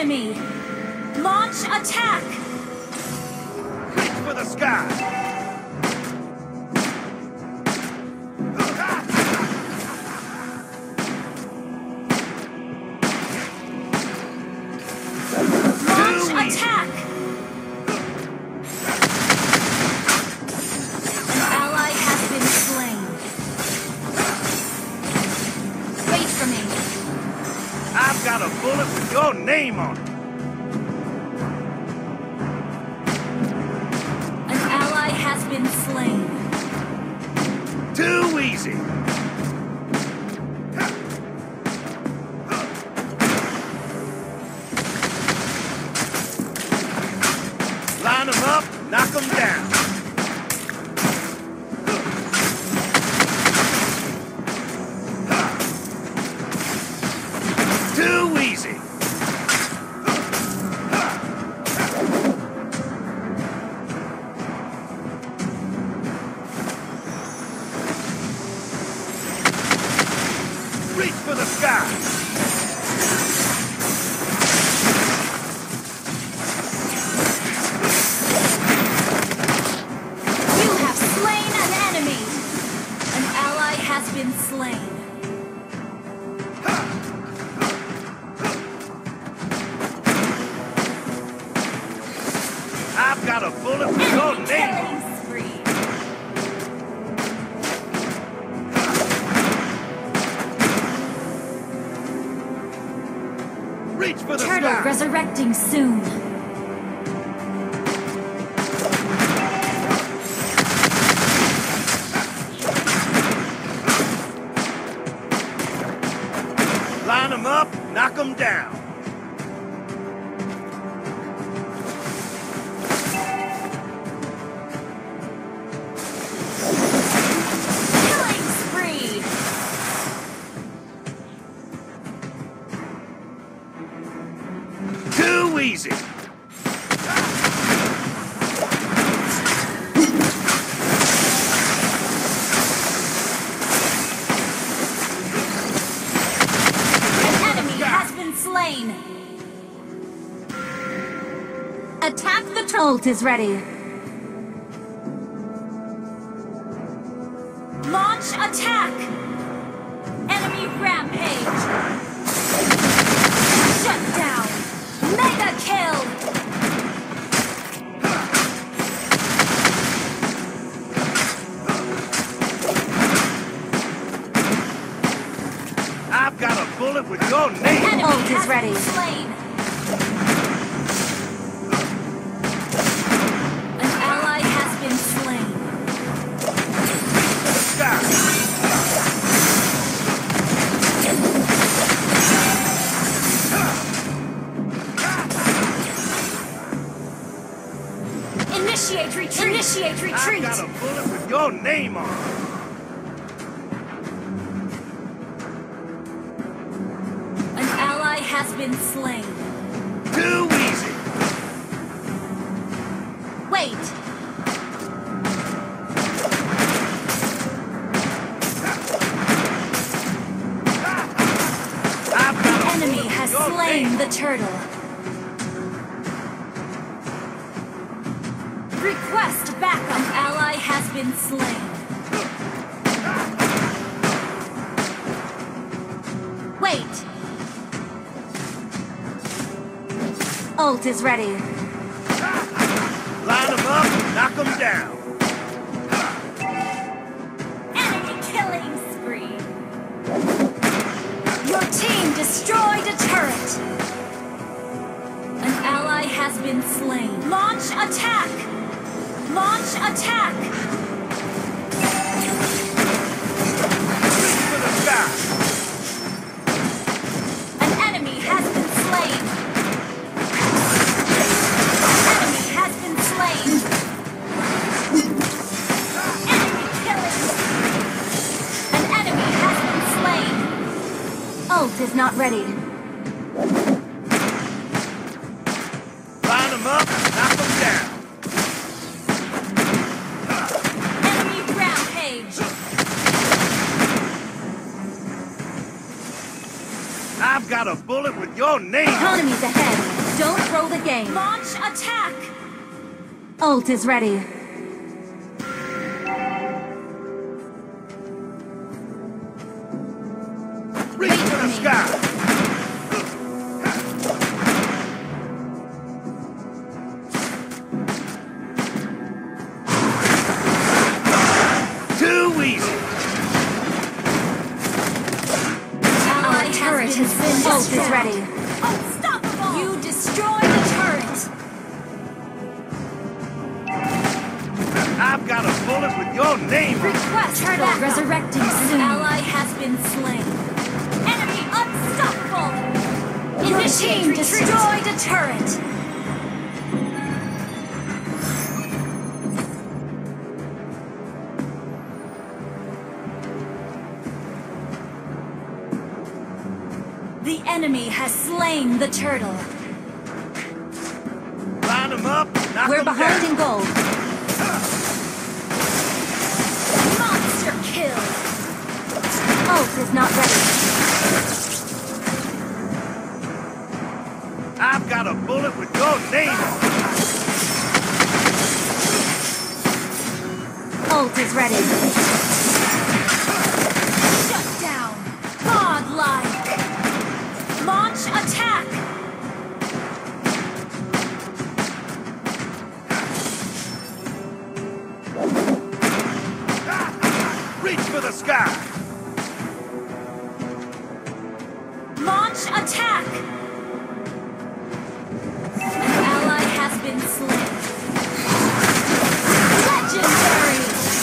enemy! Launch attack! Reach for the sky! Launch attack! An ally has been slain. Wait for me. I've got a bullet with your name on it. An ally has been slain. Too easy. Line them up, knock them down. Too easy. Reach for the sky. You have slain an enemy! An ally has been slain. I've got a bullet with your Enemy name on it. killing spree. Reach for the Turtle sky. resurrecting soon. Line them up, knock them down. Killing spree. Too easy. An enemy has been slain. Attack the ult is ready. Launch attack. Enemy rampage. Shut down. Mega kill. I've got a bullet with your name. Enemy Ult is has ready. been slain. An ally has been slain. Sky. Initiate retreat. Initiate I've retreat. got a bullet with your name on it. An ally has been slain. Too easy. Wait. I've got a Enemy bullet has with your slain name. the turtle. Request backup. An ally has been slain. Wait. Ult is ready. Line them up, knock them down. Enemy killing spree. Your team destroyed a turret. An ally has been slain. Launch attack. Launch attack. Reach for the sky. An enemy has been slain. An enemy has been slain. Enemy killing. An enemy has been slain. Ult is not ready. Line them up, knock them down. Enemy rampage. I've got a bullet with your name on it. Economy's ahead. Don't throw the game. Launch attack! Ult is ready. Reach for the sky! Too easy! Ally turret has been Ult destroyed. is ready. Unstoppable! You destroy the turret! I've got a bullet with your name on it. Request Turtle backup. resurrecting An soon. ally has been slain. Enemy unstoppable! Your Initiate team retreat. destroyed a turret! The enemy has slain the turtle. Line them up, knock We're them behind down. in gold. Monster kill! Ult is not ready. I've got a bullet with your name on it. Ult is ready. Shut down! Godlike! Launch attack! Reach for the sky! Launch attack! An ally has been slain. Legendary!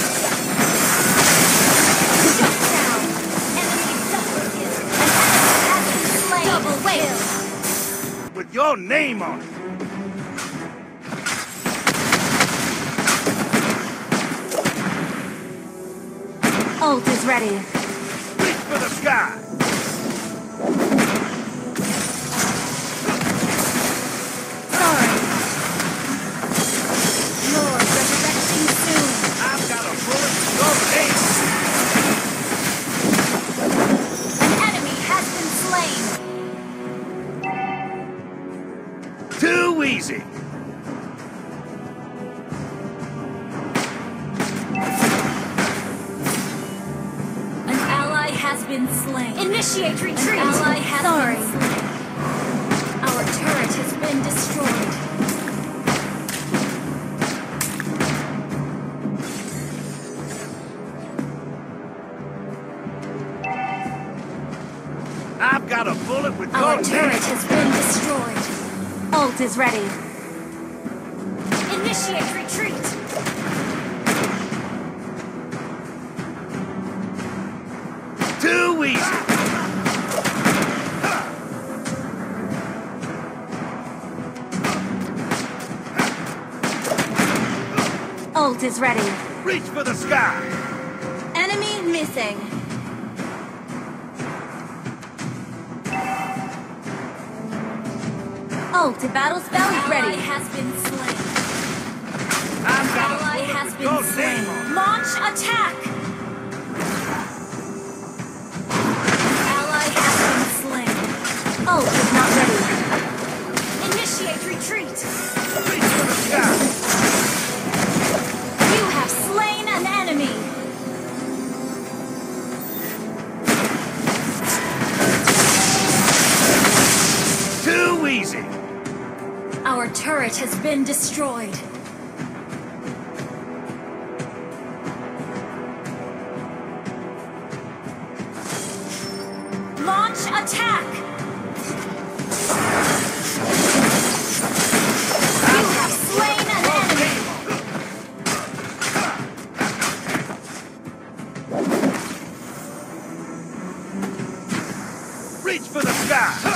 Shut down! Enemy double kill! An enemy has been slain! Double kill! With your name on it. Ult is ready. Reach for the sky! Sorry. Lord resurrecting soon! I've got a bullet with your name. An enemy has been slain! Too easy! An ally has been slain. Initiate retreat! An ally has Sorry. been slain. Our turret has been destroyed. I've got a bullet with Our your turret name. has been destroyed. Ult is ready. Initiate retreat! Too easy! Ult is ready. Reach for the sky! Enemy missing. Ult battle spell is Ally ready. has been slain. I've got Ally a has bullet with been your name slain. on it. Launch attack! Ally has been slain. Ult is not ready. Initiate retreat! Reach for the sky! You have slain an enemy! Too easy! Our turret has been destroyed. Launch attack! You have slain an enemy! Reach for the sky!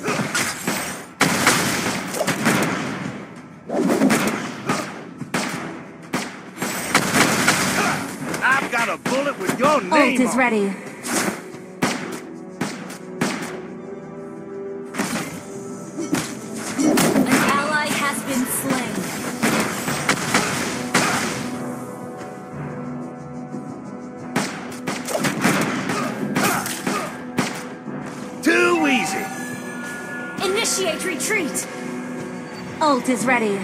I've got a bullet with your Ult name is on it. ready. An ally has been slain. Too easy! Initiate retreat! Ult is ready.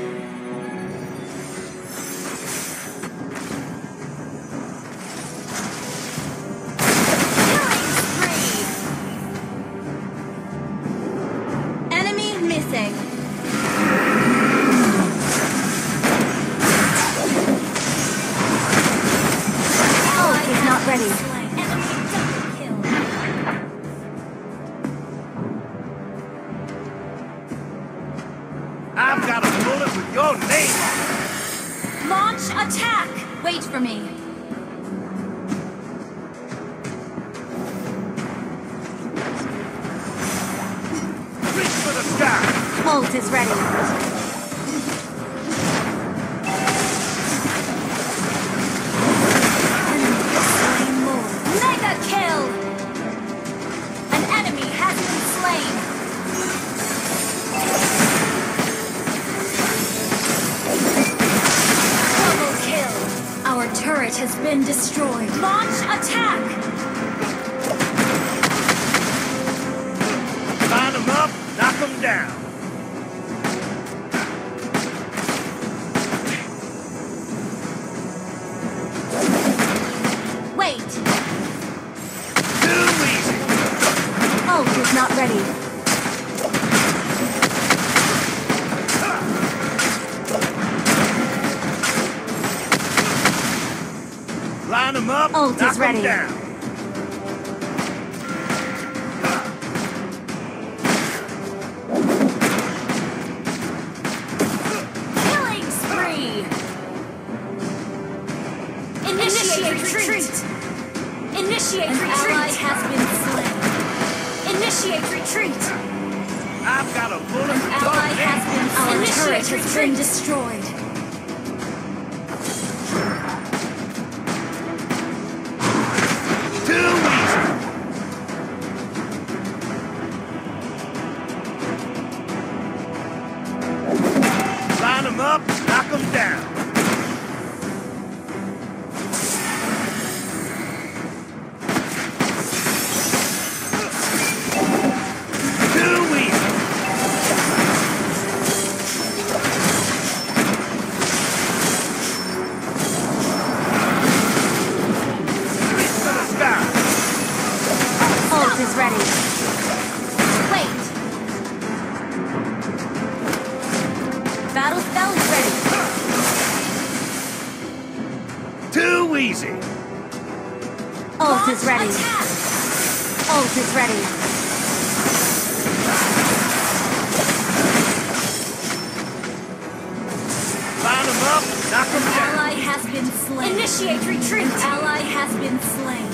Killing spree. Enemy missing. Ult is not ready. Enemy double kill. I've got a bullet with your name on it. Launch attack. Wait for me. Reach for the sky. Ult is ready. Mega kill. An enemy has been slain. Double kill. Our turret has been destroyed. Launch attack. Line them up, knock them down. Wait. Too easy. Ult is not ready. Line them up, Ult is knock ready. them down. Killing spree. Initiate retreat. Initiate retreat. An ally has been slain. Initiate retreat. I've got a bullet An with your ally name has on been it. slain. Our Initiate turret has been retreat. destroyed. Too easy. Line them up, knock them down. Too easy. Reach for the sky. Ult is ready. Wait. Battle spell is ready. Too easy. Ult is ready. Attack. Ult is ready. Line them up, knock them An down. ally has been slain. Initiate retreat. An ally has been slain.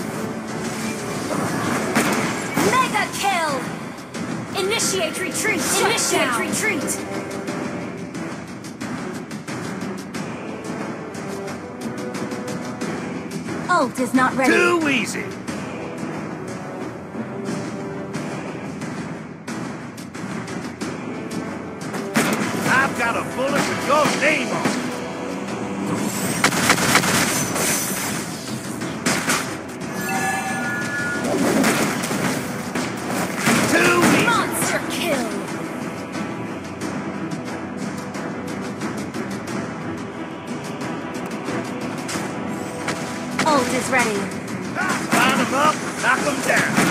Mega kill. Initiate retreat. Initiate retreat. Ult is not ready. Too easy. I've got a bullet with your name on it. Too easy. Monster kill. Ult is ready. Line them up, knock them down.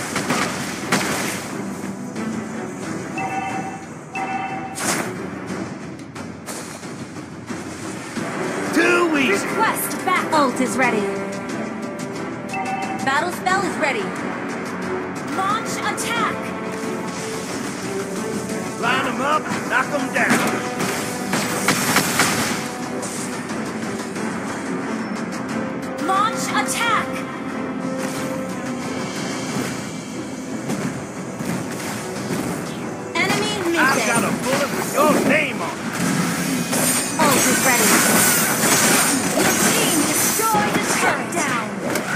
Too easy. Request back. Ult is ready. Battle spell is ready. Launch attack. Line them up, knock them down. Launch attack. Enemy I've missing. got a bullet with your name on it. Ult is ready. Your team destroyed the turret. Down.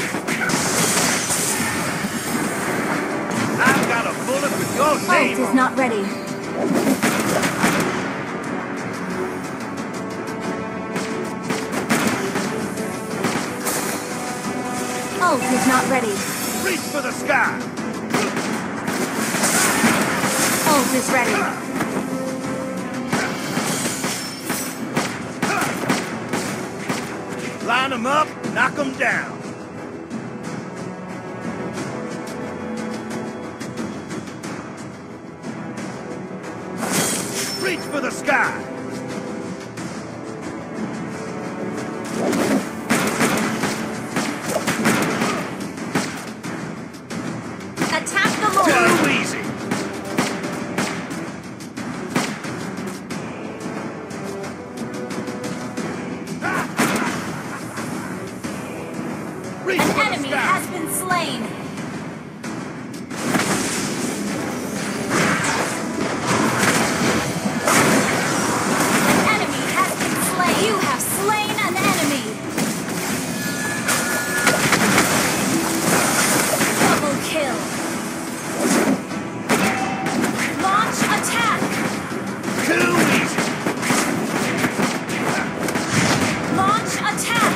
I've got a bullet with your Ult name is on it. not ready. Ult is not ready. Reach for the sky. Ult is ready. Line them up, knock them down. Reach for the sky. Attack the Lord! Too easy. Reach An for the enemy sky. has been slain! An enemy has been slain! You have slain an enemy! Double kill! Launch attack! Too easy. Launch attack!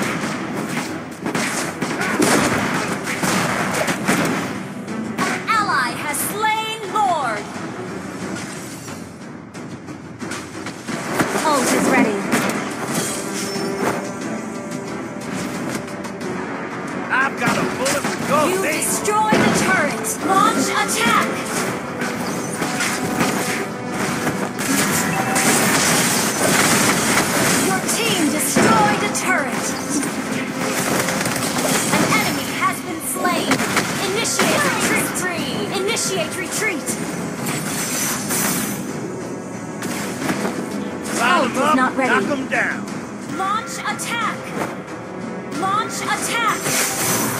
An ally has slain Lord! Ult is ready. I've got a bullet for Ghost You Namor. destroy the turret! Launch attack! Your team destroyed a turret! An enemy has been slain! Initiate retreat! Initiate retreat! Line Ult them is up, not ready. knock them down. Launch attack! Launch attack!